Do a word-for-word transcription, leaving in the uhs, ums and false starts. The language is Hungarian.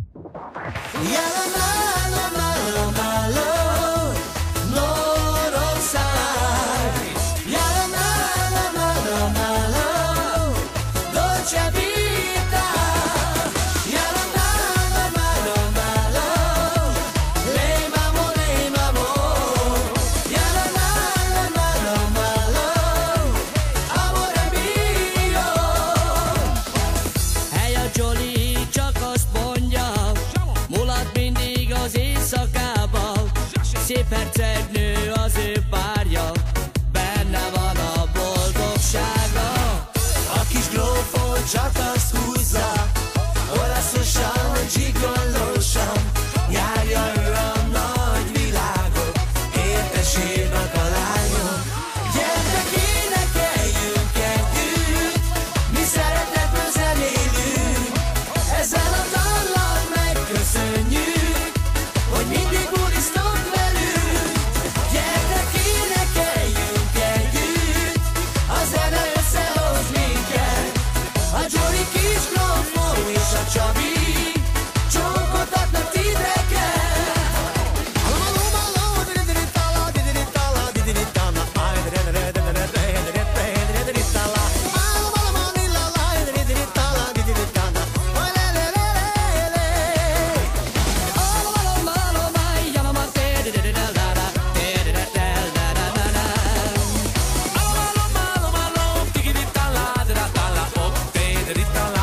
Yalla malo, malo, malo, north side. Yalla malo, malo, malo, dolce vita. Yalla malo, malo, malo, le mamo, le mamo. Yalla malo, malo, malo, amore mio. Hey, a Jolly csak azt mondja, mulat mindig az éjszakába. Szép hercegnő az ő párja, benne van a boldogsága. A kis grófot csak azt húzza, olaszosan, gigolósan járja ő a nagy világot, értesírnak a lányok. Gyertek, énekeljünk együtt, mi szeretetből zenélünk, ezzel a dallal megköszönjük, hogy mindig bulisztok velünk. Gyertek, énekeljünk együtt, a zene összehoz minket. A Jolly kis grófó és a Csabi csókot adnak titeket. Aló, aló, dididitala, dididitala, dididitala, aj, dididitala, dididitala. Aló, aló, dididitala, dididitala, dididitala, aj, le, le, le, le, le. Aló, aló, aló, máj, jamama, tédidididalada, tédidididaldadadada. Aló, aló, aló, aló, tigiditala, dadadala, op, tédiditala.